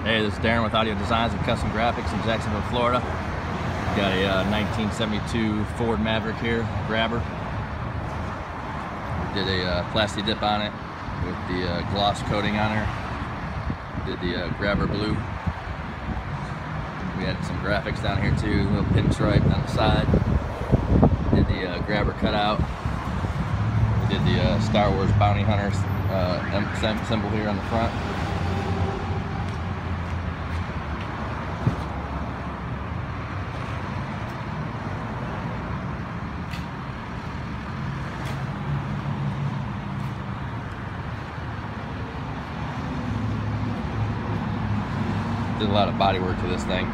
Hey, this is Darren with Audio Designs and Custom Graphics in Jacksonville, Florida. Got a 1972 Ford Maverick here, grabber. Did a plasti dip on it with the gloss coating on her. Did the grabber blue. We had some graphics down here too, a little pinstripe on the side. Did the grabber cutout. We did the Star Wars Bounty Hunter symbol here on the front. Did a lot of body work to this thing.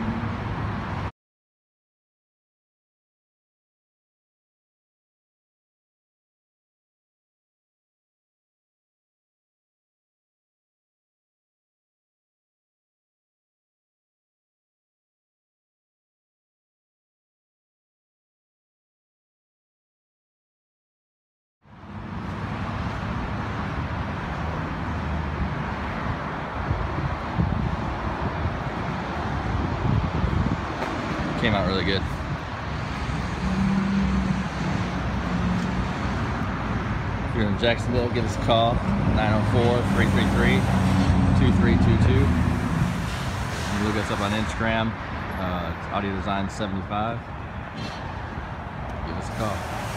Came out really good. If you're in Jacksonville, give us a call, 904-333-2322. You look us up on Instagram, it's Audio Design 75. Give us a call.